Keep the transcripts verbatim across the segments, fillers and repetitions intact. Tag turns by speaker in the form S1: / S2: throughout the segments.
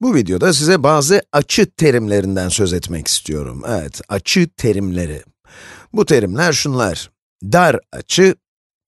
S1: Bu videoda size bazı açı terimlerinden söz etmek istiyorum. Evet, açı terimleri. Bu terimler şunlar: dar açı,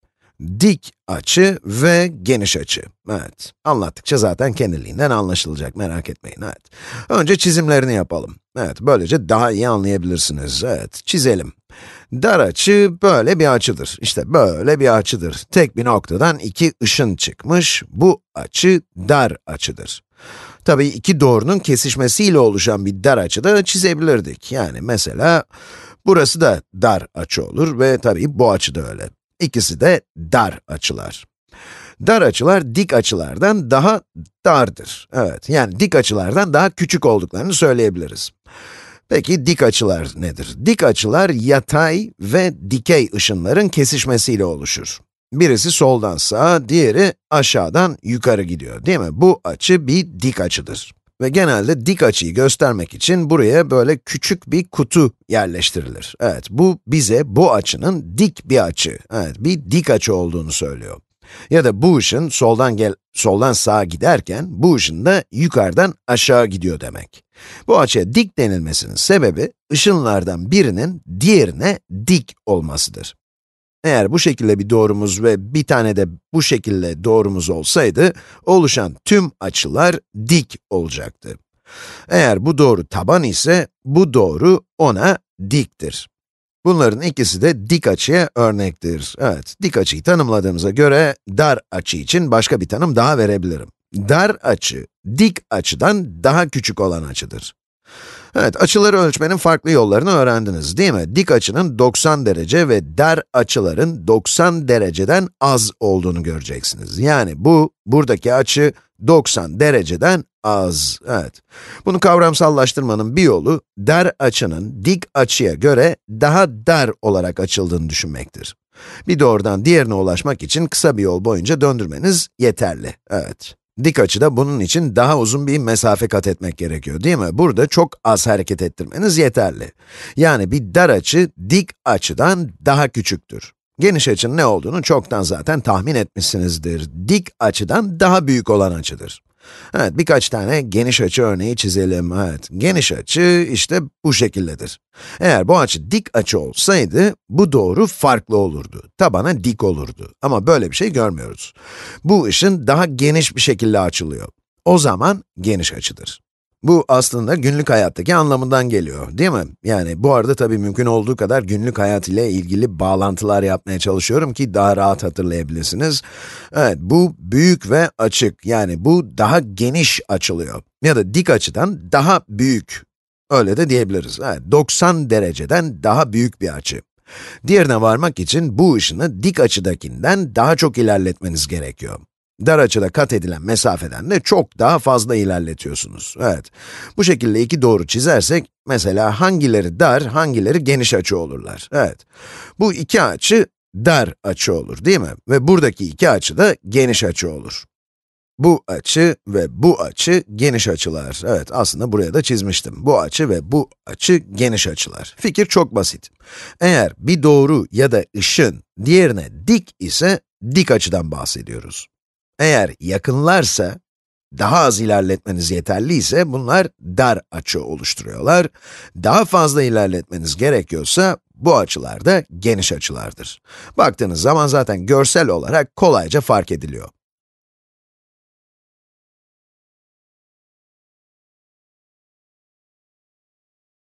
S1: dik açı ve geniş açı. Evet, anlattıkça zaten kendiliğinden anlaşılacak, merak etmeyin, evet. Önce çizimlerini yapalım. Evet, böylece daha iyi anlayabilirsiniz. Evet, çizelim. Dar açı böyle bir açıdır. İşte böyle bir açıdır. Tek bir noktadan iki ışın çıkmış, bu açı dar açıdır. Tabii iki doğrunun kesişmesiyle oluşan bir dar açı da çizebilirdik. Yani mesela, burası da dar açı olur ve tabii bu açı da öyle. İkisi de dar açılar. Dar açılar dik açılardan daha dardır. Evet, yani dik açılardan daha küçük olduklarını söyleyebiliriz. Peki dik açılar nedir? Dik açılar yatay ve dikey ışınların kesişmesiyle oluşur. Birisi soldan sağa, diğeri aşağıdan yukarı gidiyor, değil mi? Bu açı bir dik açıdır. Ve genelde dik açıyı göstermek için buraya böyle küçük bir kutu yerleştirilir. Evet, bu bize bu açının dik bir açı, evet, bir dik açı olduğunu söylüyor. Ya da bu ışın soldan gel, soldan sağa giderken, bu ışın da yukarıdan aşağı gidiyor demek. Bu açıya dik denilmesinin sebebi, ışınlardan birinin diğerine dik olmasıdır. Eğer bu şekilde bir doğrumuz ve bir tane de bu şekilde doğrumuz olsaydı, oluşan tüm açılar dik olacaktı. Eğer bu doğru taban ise, bu doğru ona diktir. Bunların ikisi de dik açıya örnektir. Evet, dik açıyı tanımladığımıza göre, dar açı için başka bir tanım daha verebilirim. Dar açı, dik açıdan daha küçük olan açıdır. Evet, açıları ölçmenin farklı yollarını öğrendiniz, değil mi? Dik açının doksan derece ve dar açıların doksan dereceden az olduğunu göreceksiniz. Yani bu, buradaki açı doksan dereceden az. Evet. Bunu kavramsallaştırmanın bir yolu, dar açının dik açıya göre daha dar olarak açıldığını düşünmektir. Bir doğrudan diğerine ulaşmak için kısa bir yol boyunca döndürmeniz yeterli. Evet. Dik açıda bunun için daha uzun bir mesafe kat etmek gerekiyor, değil mi? Burada çok az hareket ettirmeniz yeterli. Yani bir dar açı, dik açıdan daha küçüktür. Geniş açının ne olduğunu çoktan zaten tahmin etmişsinizdir. Dik açıdan daha büyük olan açıdır. Evet, birkaç tane geniş açı örneği çizelim. Evet, geniş açı işte bu şekildedir. Eğer bu açı dik açı olsaydı, bu doğru farklı olurdu. Tabana dik olurdu. Ama böyle bir şey görmüyoruz. Bu ışın daha geniş bir şekilde açılıyor. O zaman geniş açıdır. Bu aslında günlük hayattaki anlamından geliyor, değil mi? Yani bu arada tabii mümkün olduğu kadar günlük hayat ile ilgili bağlantılar yapmaya çalışıyorum ki daha rahat hatırlayabilirsiniz. Evet, bu büyük ve açık, yani bu daha geniş açılıyor. Ya da dik açıdan daha büyük, öyle de diyebiliriz. Evet, doksan dereceden daha büyük bir açı. Diğerine varmak için bu ışını dik açıdakinden daha çok ilerletmeniz gerekiyor. Dar açıda kat edilen mesafeden de çok daha fazla ilerletiyorsunuz. Evet, bu şekilde iki doğru çizersek, mesela hangileri dar, hangileri geniş açı olurlar? Evet, bu iki açı dar açı olur, değil mi? Ve buradaki iki açı da geniş açı olur. Bu açı ve bu açı geniş açılar. Evet, aslında buraya da çizmiştim. Bu açı ve bu açı geniş açılar. Fikir çok basit. Eğer bir doğru ya da ışın diğerine dik ise, dik açıdan bahsediyoruz. Eğer yakınlarsa, daha az ilerletmeniz yeterliyse, bunlar dar açı oluşturuyorlar. Daha fazla ilerletmeniz gerekiyorsa, bu açılar da geniş açılardır. Baktığınız zaman zaten görsel olarak kolayca fark ediliyor.